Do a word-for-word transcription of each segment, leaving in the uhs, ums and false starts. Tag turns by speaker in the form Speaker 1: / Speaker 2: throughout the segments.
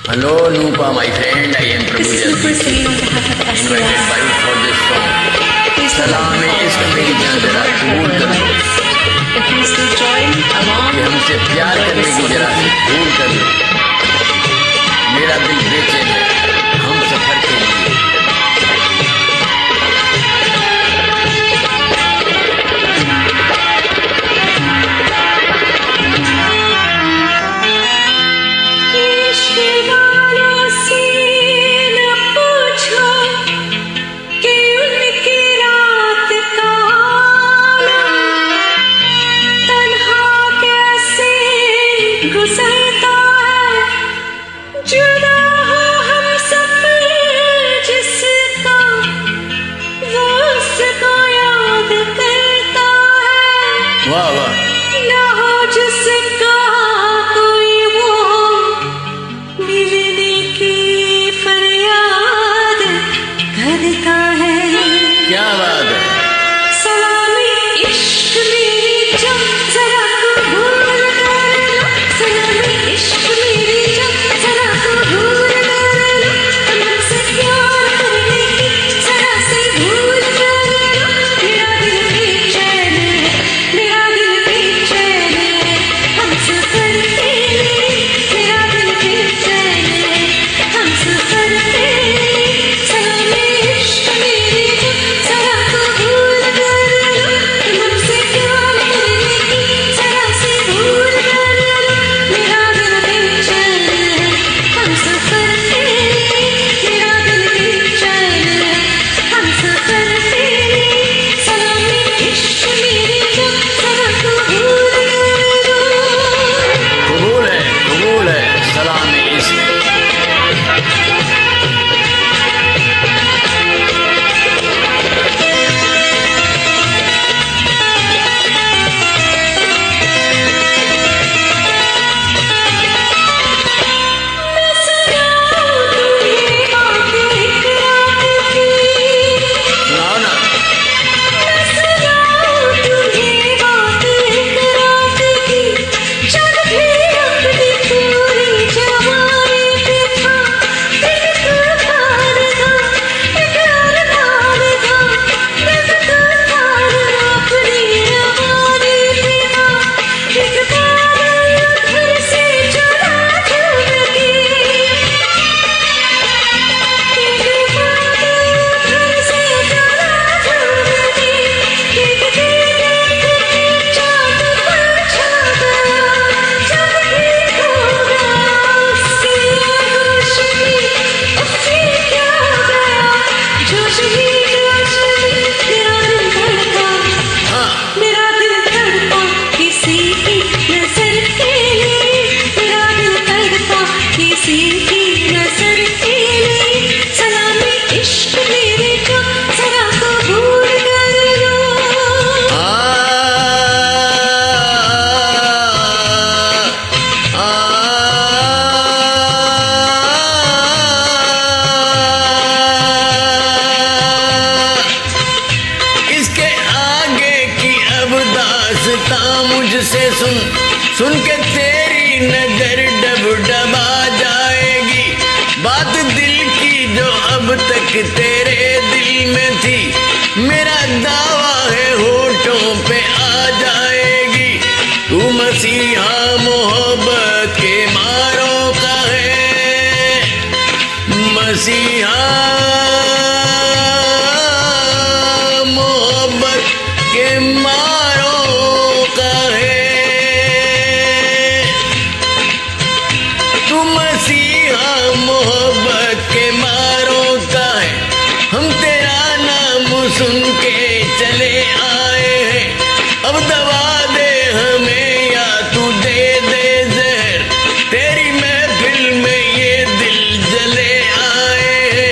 Speaker 1: Hello, Nupa, my friend. I am Prabhu Jaldi. Invited by you for this song. सलाम इश्क मेरी जान जरा कबूल कर लो कि हमसे प्यार करने की जरा से भूल कर लो। मेरा दिल बेचैन है हम सफर के लिए। वाह वाह
Speaker 2: ना हो जिसका कोई वो मिलने की फरियाद करता है।
Speaker 1: क्या बात है।
Speaker 2: सलामी इश्क मेरी जब जरा कबूल कर लो। सलामी इश्क मेरी जब जरा कबूल कर लो। तुमसे प्यार करने की जरा से भूल कर लो। मेरा दिल बेचैन है मेरा दिल बेचैन है हम सफर के लिए। मेरा दिल बेचैन है हम सफर के लिए। सलामी इश्क मेरी जब जरा कबूल कर लो। तुमसे प्यार करने की जरा से भूल कर लो। मेरा दिल बेचैन है हम सफर के लिए। मेरा दिल बेचैन है हम सफर के लिए। सलामी इश्क मेरी जब जरा कबूल कर लो।
Speaker 1: कबूल है कबूल है सलाम इश्क।
Speaker 2: मैं सुनाऊं तुम्हें बातें एक रात की।
Speaker 1: सुनाओ ना।
Speaker 2: मैं सुनाऊं तुम्हें बातें एक रात की। जब भी अपनी पूरी जवानी पे था दिल का तार था इकरार तार था। दिल का तार अपनी रवानी पे था। एक बार उधर से चला झूम के। एक बार उधर से चला झूम के। एक दिन चाँद पर छा गया जब भी खो गया उसकी आगोश में। उससे क्या गया जोश ही जोश में। मेरा दिल धड़का
Speaker 1: हाँ
Speaker 2: मेरा दिल धड़का किसी की नजर के लिए। मेरा दिल धड़का किसी की नजर के लिए। सलामी इश्क मेरे जो जरा कबूल कर लो।
Speaker 1: आ, आ, इसके आगे की अब दास्तां मुझसे सुन सुन के तेरी नजर डब डबा जाएगी। बात दिल की जो अब तक तेरे दिल में थी मेरा दावा है होठों पे आ जाएगी। तू मसीहा मोहब्बत के मारों का है मसीहा मोहब्बत के मारों का है। तू मसीहा मोहब्बत के मारों का है। हम तेरा नाम सुन के चले आए हैं। अब दवा दे हमें या तू दे दे जहर। तेरी महफिल में ये दिल जले आए हैं।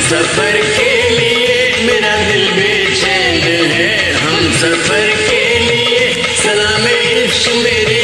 Speaker 1: सफर के लिए मेरा दिल बेचैन है, हम सफर के लिए सलाम इश्क मेरे